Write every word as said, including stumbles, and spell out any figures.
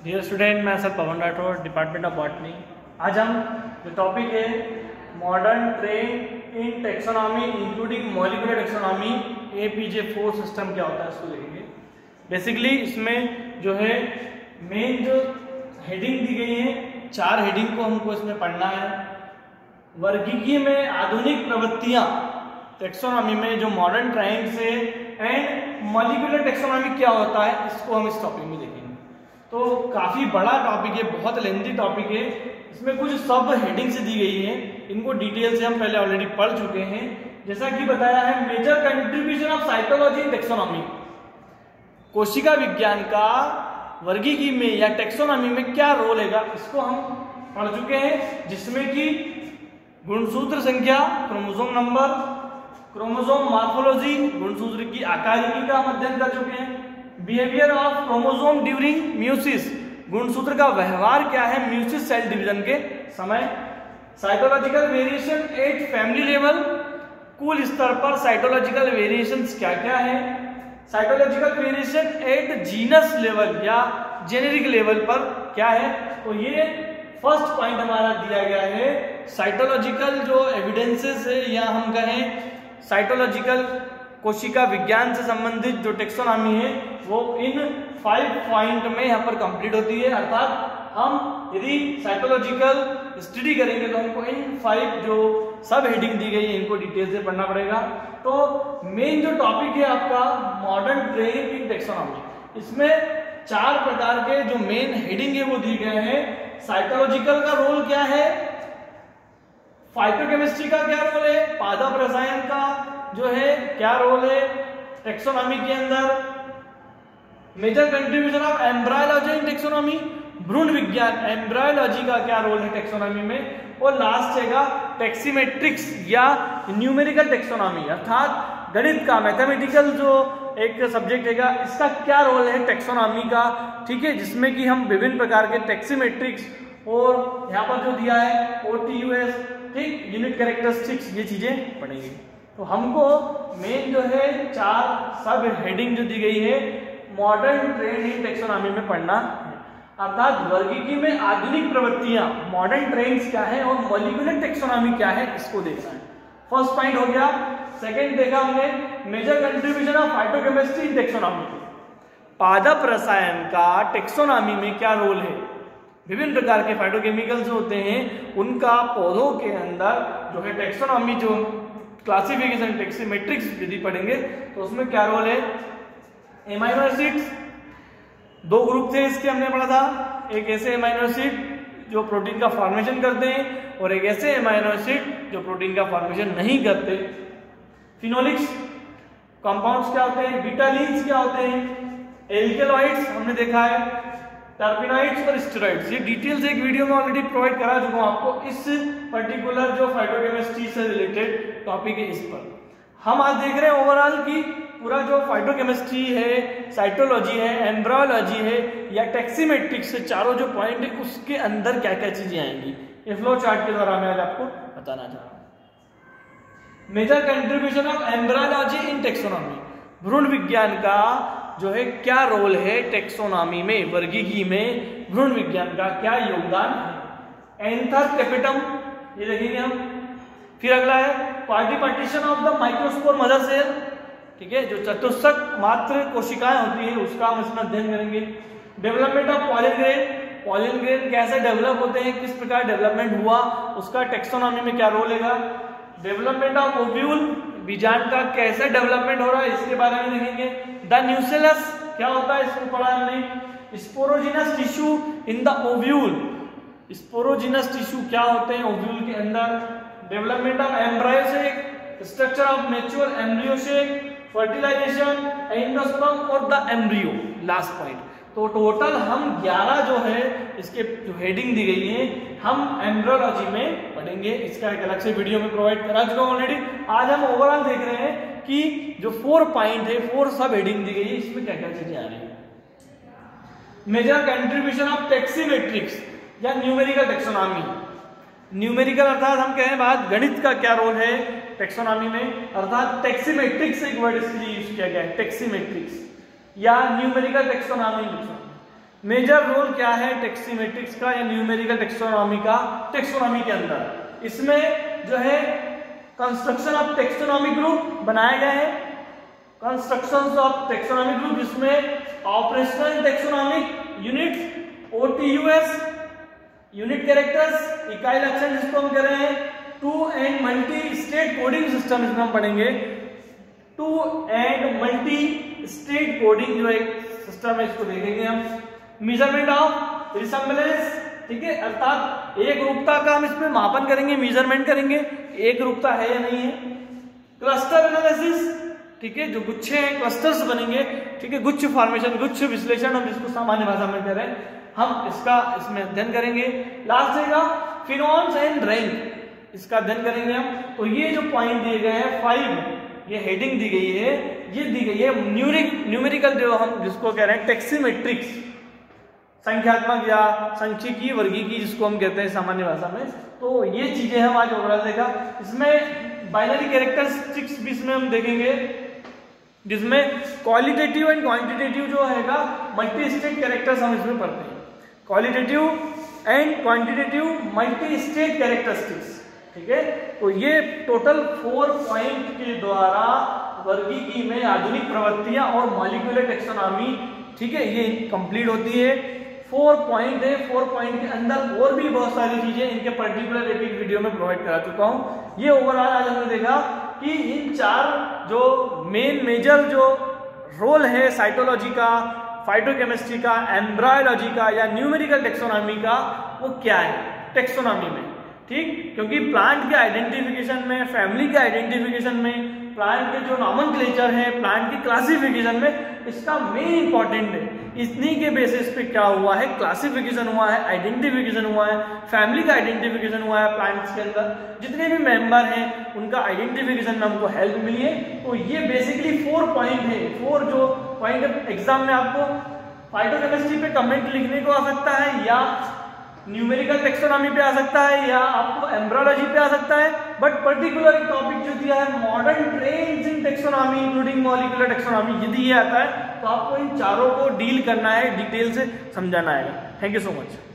Dear student, मैं sir Pawan Rathore, department of botany. आज हम जो टॉपिक है modern trend in taxonomy including molecular taxonomy A P J four system क्या होता है इसको देखेंगे। बेसिकली इसमें जो है मेन जो हेडिंग दी गई है, चार हेडिंग को हमको इसमें पढ़ना है। वर्गीकीय में आधुनिक प्रवृत्तियां टेक्सोनॉमी में जो मॉडर्न ट्रेंड्स है एंड मॉलिक्यूलर टेक्सोनॉमी क्या होता है, इसको हम इस टॉपिक में देखेंगे। तो काफी बड़ा टॉपिक है, बहुत लेंथी टॉपिक है। इसमें कुछ सब हेडिंग से दी गई है, इनको डिटेल से हम पहले ऑलरेडी पढ़ चुके हैं। जैसा कि बताया है, major contribution of cytology in taxonomy, कोशिका विज्ञान का वर्गीकीय में या टेक्सोनॉमी में क्या रोल है, इसको हम पढ़ चुके हैं। जिसमें कि गुणसूत्र संख्या, क्रोमोसोम नंबर, क्रोमोसोम मॉर्फोलॉजी, गुणसूत्र की आकारिकी का हम अध्ययन कर चुके हैं। Behaviour of chromosome during meiosis, गुणसूत्र का व्यवहार क्या है म्यूसिस सेल डिवीजन के समय। Cytological variation at family level, कुल स्तर पर साइटोलॉजिकल वेरिएशंस क्या क्या है। Cytological variation at genus level या जेनेरिक लेवल पर क्या है। तो ये फर्स्ट पॉइंट हमारा दिया गया है। साइटोलॉजिकल जो एविडेंसेस है या हम कहें साइटोलॉजिकल कोशिका विज्ञान से संबंधित जो टेक्सोनॉमी है वो इन फाइव पॉइंट में यहाँ पर कंप्लीट होती है। अर्थात हम यदि साइटोलॉजिकल स्टडी करेंगे तो हमको इन फाइव जो सब हेडिंग दी गई है इनको डिटेल से पढ़ना पड़ेगा। तो मेन जो टॉपिक है आपका मॉडर्न ट्रेंड इन टेक्सोनॉमी, इसमें चार प्रकार के जो मेन हेडिंग है वो दिए गए हैं। साइटोलॉजिकल का रोल क्या है, फाइटोकेमिस्ट्री का क्या रोल है, पादप रसायन का जो है क्या रोल है टेक्सोनॉमी के अंदर, major contribution of embryology in taxonomy, भ्रूण विज्ञान एम्ब्रायोलॉजी का क्या रोल है टेक्सोनॉमी में, और लास्ट हैगा टेक्सीमेट्रिक्स या न्यूमेरिकल टेक्सोनॉमी, अर्थात गणित का मैथमेटिकल जो एक सब्जेक्ट हैगा इसका क्या रोल है टेक्सोनॉमी का। ठीक है, जिसमें कि हम विभिन्न प्रकार के टेक्सीमेट्रिक्स और यहाँ पर जो दिया है ओ टी यू एस, ठीक, यूनिट कैरेक्टरिस्टिक्स, ये चीजें पढ़ेंगे। तो हमको मेन जो है चार सब हेडिंग जो दी गई है मॉडर्न ट्रेंड इन टेक्सोनॉमी में पढ़ना है। अर्थात वर्गीकीय में आधुनिक प्रवृत्तियां, मॉडर्न ट्रेंड्स क्या है और मॉलिक्यूलर टेक्सोनॉमी क्या है, इसको देखना है। फर्स्ट पॉइंट हो गया। सेकंड देखा हमने major contribution of phytochemistry in taxonomy, पादप रसायन का टेक्सोनॉमी में क्या रोल है। विभिन्न प्रकार के फाइटोकेमिकल्स होते हैं, उनका पौधों के अंदर जो है टेक्सोनॉमी जो क्लासिफिकेशन टेक्सीमेट्रिक्स यदि पढ़ेंगे तो उसमें क्या रोल है। एमाइनो एसिड्स, दो ग्रुप थे इसके हमने पढ़ा था, एक ऐसे एमाइनो एसिड जो प्रोटीन का फॉर्मेशन करते हैं और एक ऐसे एमाइनो एसिड जो प्रोटीन का फॉर्मेशन नहीं करते। फिनोलिक्स कंपाउंड्स क्या होते हैं, बीटालीन्स क्या होते हैं, एल्केलॉइड्स हमने देखा है, टर्पिनॉइड्स और स्टेरॉइड्स। ये डिटेल्स एक वीडियो में ऑलरेडी प्रोवाइड करा चुका हूं आपको, इस पर्टिकुलर जो फाइटोकेमिस्ट्री से रिलेटेड टॉपिक है इस पर। हम आज देख रहे हैं ओवरऑल की पूरा जो फाइटोकेमिस्ट्री है, साइटोलॉजी है, एम्ब्रायोलॉजी है या टेक्सीमेट्रिक्स से चारों जो पॉइंट है उसके अंदर क्या क्या चीजें आएंगी, ये फ्लो चार्ट के द्वारा मैं आज आपको बताना चाह रहा हूं। Major contribution of embryology in taxonomy, भ्रूण विज्ञान का जो है क्या रोल है टेक्सोनॉमी में, वर्गीकीय में भ्रूण विज्ञान का क्या योगदान है। एंथर कैपिटम ये देखेंगे हम। फिर अगला है party partition of the microspore mother cell, ठीक है, जो चतुष्क मात्र कोशिकाएं होती है उसका हम इसमें अध्ययन करेंगे। Development of pollen grain, pollen grain कैसे डेवलप होते हैं, किस प्रकार डेवलपमेंट हुआ, उसका टेक्सोनॉमी में क्या रोल है। डेवलपमेंट ऑफ ओव्यूल, बीजांड का कैसे डेवलपमेंट हो रहा है इसके बारे में देखेंगे। द न्यूसेलस क्या होता है इसको पढ़ा हमने। Sporogenous tissue in the ovule, sporogenous tissue क्या होते हैं ओव्यूल के अंदर। Development of embryo sac, structure of mature embryo sac, fertilisation, endosperm और द एम्ब्रियो, लास्ट पॉइंट। तो टोटल हम ग्यारह जो है इसके जो हेडिंग दी गई है हम एम्ब्रियोलॉजी में पढ़ेंगे। इसका एक अलग से वीडियो में प्रोवाइड करा चुका हूं ऑलरेडी। आज हम ओवरऑल देख रहे हैं कि जो फोर पॉइंट है, फोर सब हेडिंग दी गई है, इसमें क्या क्या चीजें आ रही है। मेजर कंट्रीब्यूशन ऑफ टेक्सीमेट्रिक्स या न्यूमेरिकल टेक्सोनॉमी, न्यूमेरिकल अर्थात हम कहें बात गणित का क्या रोल है टेक्सोनॉमी में, अर्थात टेक्सीमेट्रिक्स एक वर्ड इसके लिए यूज किया गया है, टेक्सीमेट्रिक्स या न्यूमेरिकल टेक्सोनॉमी। मेजर रोल क्या है टेक्सीमेट्रिक्स का या न्यूमेरिकल टेक्सोनॉमी का टेक्सोनॉमी के अंदर। इसमें जो है कंस्ट्रक्शन ऑफ टेक्सोनॉमी ग्रुप बनाए गए हैं, कंस्ट्रक्शन ऑफ टेक्सोनॉमी ग्रुप जिसमें operational taxonomic units OTUs unit characters इकाई लक्षण जिसको हम कह रहे हैं, two and multi state coding system इसमें हम पढ़ेंगे, two and multi state coding जो एक सिस्टम है इसको देखेंगे हम, मेजरमेंट ऑफ रिसेम्बलेंस, ठीक है, अर्थात एक रूपता का हम इसमें मापन करेंगे, मेजरमेंट करेंगे एक रूपता है या नहीं है, क्लस्टर एनालिसिस, ठीक है, जो गुच्छे हैं क्लस्टर्स बनेंगे, ठीक है, गुच्छ फॉर्मेशन गुच्छ विश्लेषण हम जिसको सामान्य भाषा में कह रहे हैं, हम इसका इसमें अध्ययन करेंगे। लास्ट रहेगा फिनोन्स एंड रैंक, इसका अध्ययन करेंगे हम। तो ये जो पॉइंट दिए गए हैं फाइव, ये हेडिंग दी गई है, ये दी गई है न्यूरिक न्यूमेरिकल जो हम जिसको कह रहे हैं टेक्सीमेट्रिक्स, संख्यात्मक या सांख्यिकी वर्गीकी जिसको हम कहते हैं सामान्य भाषा में। तो ये चीजें हम आज ओवरऑल देखा। इसमें बाइनरी कैरेक्टरिस्टिक्स भी इसमें हम देखेंगे, जिसमें क्वालिटेटिव एंड क्वांटिटेटिव जो हैगा मल्टी स्टेट कैरेक्टर्स हम इसमें पढ़ते हैं, qualitative and quantitative multi state characteristics, ठीक है। तो ये टोटल फोर पॉइंट के द्वारा वर्गीकी में आधुनिक प्रवृत्तियां और मॉलिक्यूलर टेक्सोनॉमी, ठीक है, ये कंप्लीट होती है। फोर पॉइंट है, फोर पॉइंट के अंदर और भी बहुत सारी चीजें इनके पर्टिकुलर एक एक वीडियो में प्रोवाइड करा चुका हूं। ये ओवरऑल आज हमने देखा कि इन चार जो मेन मेजर जो रोल है साइटोलॉजी का, फाइटोकेमिस्ट्री का, एम्ब्रायोलॉजी का या न्यूमेरिकल टेक्सोनॉमी का, वो क्या है टेक्सोनॉमी में, ठीक, क्योंकि प्लांट के आइडेंटिफिकेशन में, फैमिली के आइडेंटिफिकेशन में, प्लांट के जो नॉमेनक्लेचर है, प्लांट की क्लासिफिकेशन में इसका मेन इंपॉर्टेंट है। इतनी के बेसिस पे क्या हुआ है, क्लासिफिकेशन हुआ है, आइडेंटिफिकेशन हुआ है, फैमिली का आइडेंटिफिकेशन हुआ है, प्लांट्स के अंदर जितने भी मेंबर हैं उनका आइडेंटिफिकेशन में हमको हेल्प मिली है। तो ये बेसिकली फोर पॉइंट है, फोर जो पॉइंट एग्जाम में आपको फाइटोकेमिस्ट्री पे कमेंट लिखने को आ सकता है, या न्यूमेरिकल टेक्सोनॉमी पे आ सकता है, या आपको एम्ब्रायोलॉजी पे आ सकता है, बट पर्टिकुलर टॉपिक जो दिया है modern trends in taxonomy including molecular taxonomy, यदि ये आता है तो आपको इन चारों को डील करना है, डिटेल से समझाना है। Thank you so much.